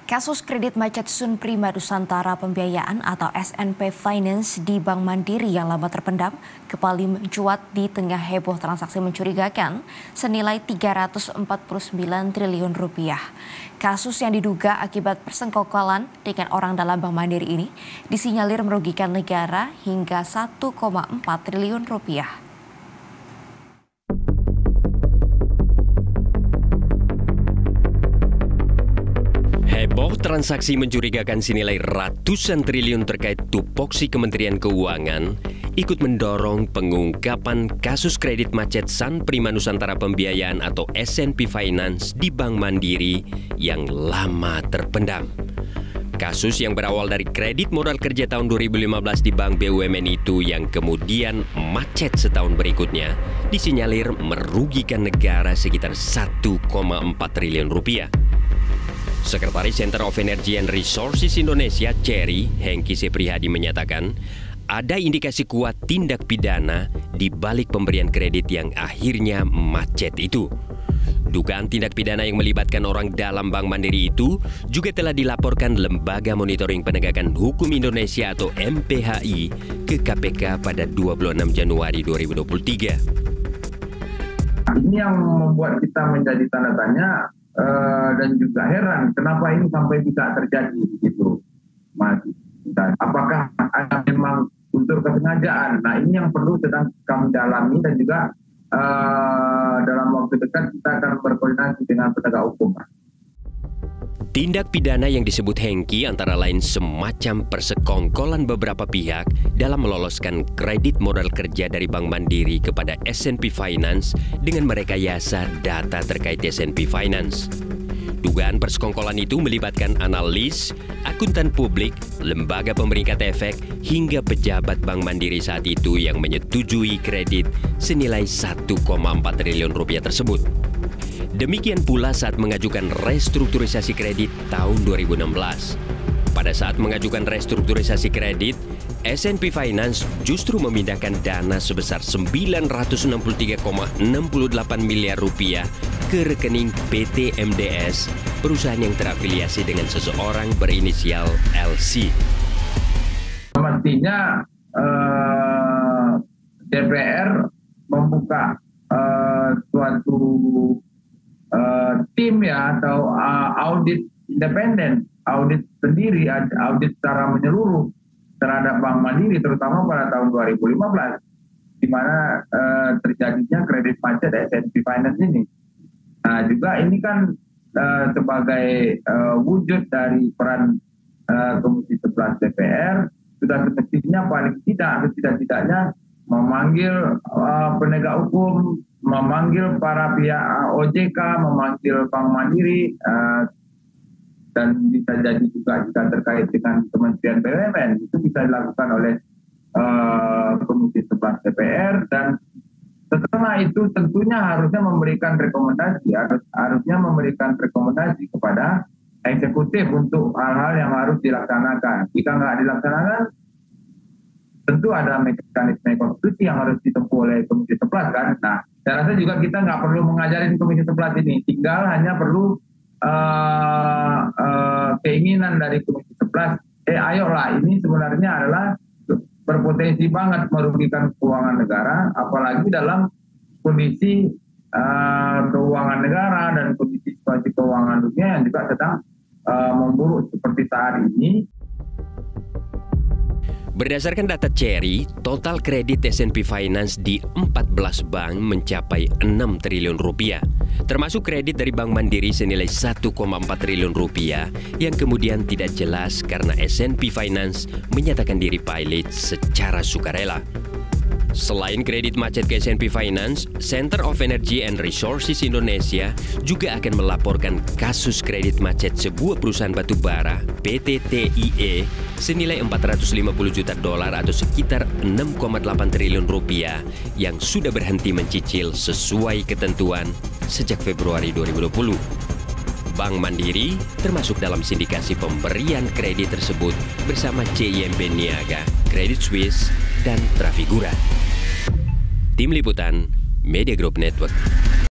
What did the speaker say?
Kasus kredit macet Sun Prima Nusantara Pembiayaan atau SNP Finance di Bank Mandiri yang lama terpendam kembali mencuat di tengah heboh transaksi mencurigakan senilai 349 triliun rupiah. Kasus yang diduga akibat persengkokolan dengan orang dalam Bank Mandiri ini disinyalir merugikan negara hingga 1,4 triliun rupiah. Heboh transaksi mencurigakan senilai ratusan triliun terkait tupoksi Kementerian Keuangan ikut mendorong pengungkapan kasus kredit macet Sun Prima Nusantara Pembiayaan atau SNP Finance di Bank Mandiri yang lama terpendam. Kasus yang berawal dari kredit modal kerja tahun 2015 di Bank BUMN itu yang kemudian macet setahun berikutnya disinyalir merugikan negara sekitar 1,4 triliun rupiah. Sekretaris Center of Energy and Resources Indonesia, Cherry, Hengki Seprihadi menyatakan, ada indikasi kuat tindak pidana di balik pemberian kredit yang akhirnya macet itu. Dugaan tindak pidana yang melibatkan orang dalam Bank Mandiri itu juga telah dilaporkan Lembaga Monitoring Penegakan Hukum Indonesia atau MPHI ke KPK pada 26 Januari 2023. Ini yang membuat kita menjadi tanda tanya dan juga heran kenapa ini sampai bisa terjadi gitu, Mas. Apakah ada memang unsur kesengajaan? Nah, ini yang perlu sedang kami dalami dan juga dalam waktu dekat kita akan berkoordinasi dengan penegak hukum. Tindak pidana yang disebut Hengki antara lain semacam persekongkolan beberapa pihak dalam meloloskan kredit modal kerja dari Bank Mandiri kepada SNP Finance dengan merekayasa data terkait SNP Finance. Dugaan persekongkolan itu melibatkan analis, akuntan publik, lembaga pemeringkat efek, hingga pejabat Bank Mandiri saat itu yang menyetujui kredit senilai 1,4 triliun rupiah tersebut. Demikian pula saat mengajukan restrukturisasi kredit tahun 2016. Pada saat mengajukan restrukturisasi kredit, SNP Finance justru memindahkan dana sebesar 963,68 miliar rupiah ke rekening PT MDS, perusahaan yang terafiliasi dengan seseorang berinisial LC. Mestinya DPR membuka suatu tim ya atau audit independen, audit sendiri, audit secara menyeluruh terhadap Bank Mandiri terutama pada tahun 2015 di mana terjadinya kredit macet SNP Finance ini. Nah, juga ini kan sebagai wujud dari peran Komisi 11 DPR sudah semestinya paling tidak setidak-tidaknya memanggil penegak hukum, memanggil para pihak OJK, memanggil Bank Mandiri, dan bisa jadi juga jika terkait dengan Kementerian BUMN itu bisa dilakukan oleh Komisi 11 DPR, dan setelah itu tentunya harusnya memberikan rekomendasi, harusnya memberikan rekomendasi kepada eksekutif untuk hal-hal yang harus dilaksanakan. Jika nggak dilaksanakan, tentu ada mekanisme konstitusi yang harus ditempuh oleh Komisi 11 kan. Nah, saya rasa juga kita nggak perlu mengajarin Komisi 11 ini, tinggal hanya perlu keinginan dari Komisi 11. Ayolah, ini sebenarnya adalah berpotensi banget merugikan keuangan negara, apalagi dalam kondisi keuangan negara dan kondisi situasi keuangan dunia yang juga sedang memburuk seperti saat ini. Berdasarkan data Cherry, total kredit SNP Finance di 14 bank mencapai 6 triliun rupiah, termasuk kredit dari Bank Mandiri senilai 1,4 triliun rupiah yang kemudian tidak jelas karena SNP Finance menyatakan diri pilot secara sukarela. Selain kredit macet ke SNP Finance, Center of Energy and Resources Indonesia juga akan melaporkan kasus kredit macet sebuah perusahaan batu bara, PT TIE, senilai $450 juta atau sekitar 6,8 triliun rupiah yang sudah berhenti mencicil sesuai ketentuan sejak Februari 2020. Bank Mandiri termasuk dalam sindikasi pemberian kredit tersebut bersama CIMB Niaga, Credit Suisse, dan Trafigura. Tim Liputan Media Group Network.